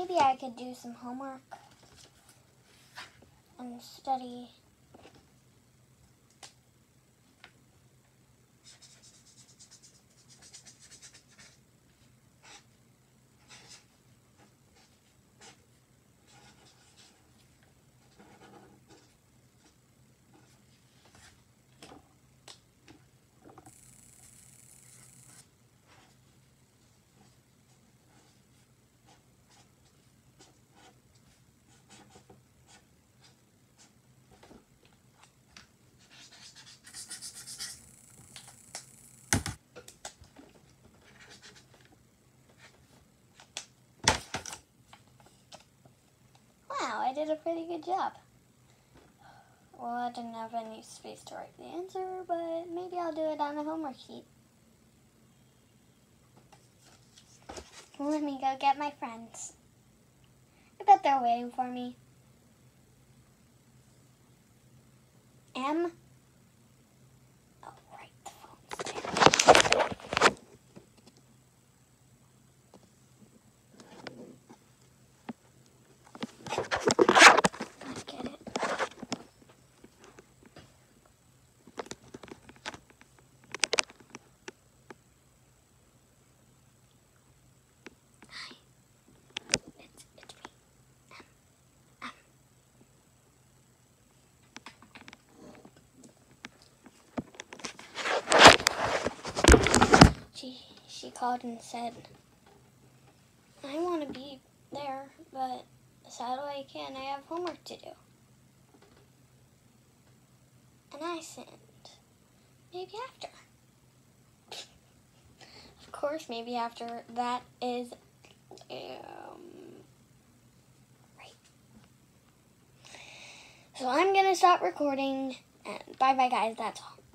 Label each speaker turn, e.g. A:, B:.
A: maybe I could do some homework and study. Wow, I did a pretty good job. Well, I didn't have any space to write the answer, but maybe I'll do it on a homework sheet. Let me go get my friends. I bet they're waiting for me. M? Oh, right, the phone's there. I get it. Hi. It's me. She called and said, I want to be there, but sadly I can't. I have homework to do. And I said, maybe after. Of course, maybe after. That is right. So I'm going to stop recording, and bye-bye, guys. That's all.